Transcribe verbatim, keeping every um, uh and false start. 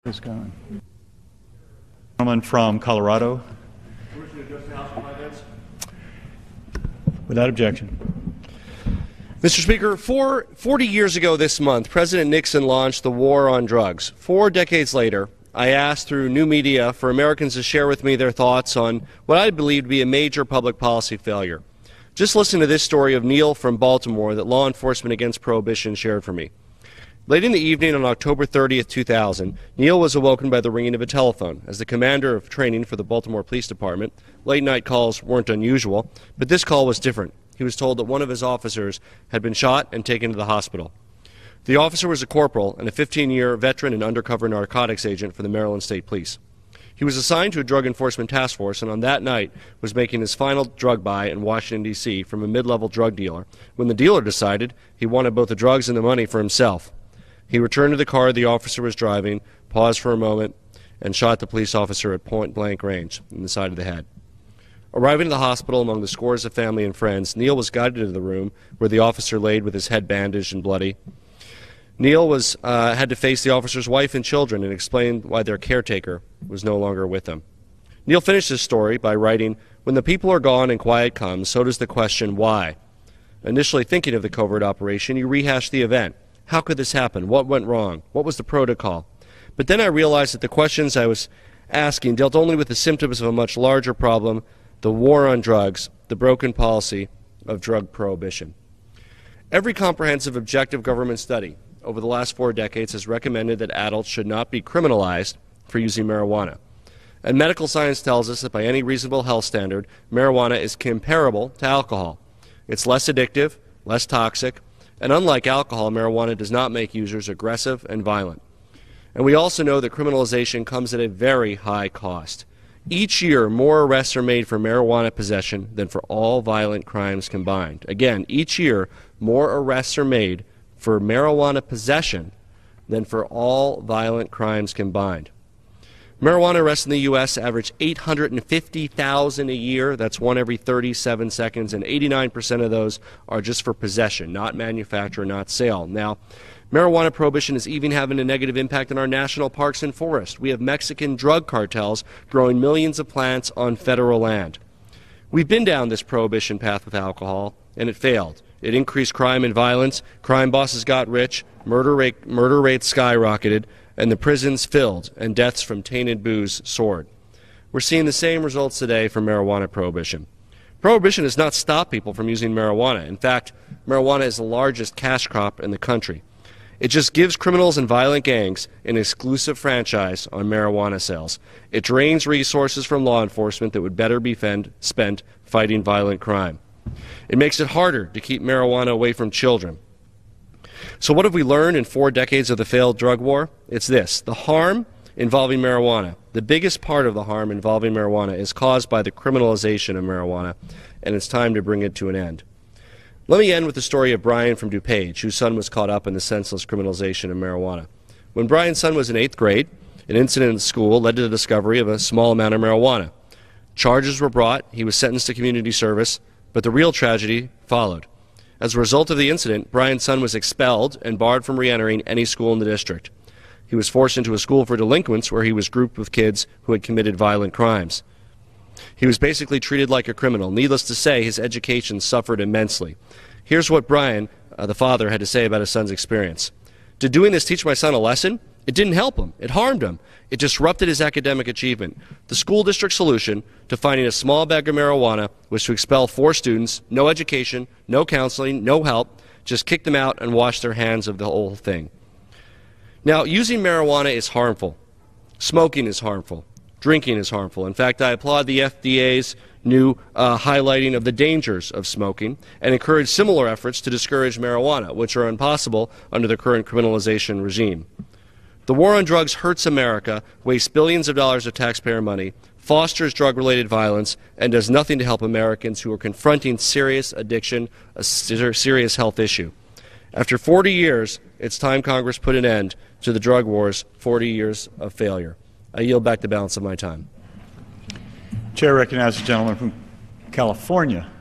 Is going. Gentleman from Colorado. Without objection. Mister Speaker, four, forty years ago this month, President Nixon launched the war on drugs. Four decades later, I asked through new media for Americans to share with me their thoughts on what I believe to be a major public policy failure. Just listen to this story of Neil from Baltimore that Law Enforcement Against Prohibition shared for me. Late in the evening on October thirtieth, two thousand, Neil was awoken by the ringing of a telephone. As the commander of training for the Baltimore Police Department, late-night calls weren't unusual, but this call was different. He was told that one of his officers had been shot and taken to the hospital. The officer was a corporal and a fifteen-year veteran and undercover narcotics agent for the Maryland State Police. He was assigned to a drug enforcement task force and on that night was making his final drug buy in Washington, D C from a mid-level drug dealer when the dealer decided he wanted both the drugs and the money for himself. He returned to the car the officer was driving, paused for a moment, and shot the police officer at point-blank range in the side of the head. Arriving at the hospital among the scores of family and friends, Neil was guided into the room where the officer laid with his head bandaged and bloody. Neil was, uh, had to face the officer's wife and children and explain why their caretaker was no longer with them. Neil finished his story by writing, "When the people are gone and quiet comes, so does the question, why?" Initially thinking of the covert operation, he rehashed the event. How could this happen? What went wrong? What was the protocol? But then I realized that the questions I was asking dealt only with the symptoms of a much larger problem, the war on drugs, the broken policy of drug prohibition. Every comprehensive objective government study over the last four decades has recommended that adults should not be criminalized for using marijuana. And medical science tells us that by any reasonable health standard, marijuana is comparable to alcohol. It's less addictive, less toxic, and unlike alcohol, marijuana does not make users aggressive and violent. And we also know that criminalization comes at a very high cost. Each year, more arrests are made for marijuana possession than for all violent crimes combined. Again, each year, more arrests are made for marijuana possession than for all violent crimes combined. Marijuana arrests in the U S average eight hundred fifty thousand a year. That's one every thirty-seven seconds, and eighty-nine percent of those are just for possession, not manufacture, not sale. Now, marijuana prohibition is even having a negative impact on our national parks and forests. We have Mexican drug cartels growing millions of plants on federal land. We've been down this prohibition path with alcohol, and it failed. It increased crime and violence, crime bosses got rich, murder rate, murder rates skyrocketed, and the prisons filled, and deaths from tainted booze soared. We're seeing the same results today from marijuana prohibition. Prohibition has not stopped people from using marijuana. In fact, marijuana is the largest cash crop in the country. It just gives criminals and violent gangs an exclusive franchise on marijuana sales. It drains resources from law enforcement that would better be fend, spent fighting violent crime. It makes it harder to keep marijuana away from children. So what have we learned in four decades of the failed drug war? It's this. The harm involving marijuana, the biggest part of the harm involving marijuana is caused by the criminalization of marijuana, and it's time to bring it to an end. Let me end with the story of Brian from DuPage, whose son was caught up in the senseless criminalization of marijuana. When Brian's son was in eighth grade, an incident in school led to the discovery of a small amount of marijuana. Charges were brought, he was sentenced to community service, but the real tragedy followed. As a result of the incident, Brian's son was expelled and barred from re-entering any school in the district. He was forced into a school for delinquents where he was grouped with kids who had committed violent crimes. He was basically treated like a criminal. Needless to say, his education suffered immensely. Here's what Brian, uh, the father, had to say about his son's experience. Did doing this teach my son a lesson? It didn't help him. It harmed him. It disrupted his academic achievement. The school district solution to finding a small bag of marijuana was to expel four students, no education, no counseling, no help, just kick them out and wash their hands of the whole thing. Now, using marijuana is harmful. Smoking is harmful. Drinking is harmful. In fact, I applaud the F D A's new uh, highlighting of the dangers of smoking and encourage similar efforts to discourage marijuana, which are impossible under the current criminalization regime. The war on drugs hurts America, wastes billions of dollars of taxpayer money, fosters drug-related violence, and does nothing to help Americans who are confronting serious addiction, a serious health issue. After forty years, it's time Congress put an end to the drug war's forty years of failure. I yield back the balance of my time. Chair recognizes the gentleman from California.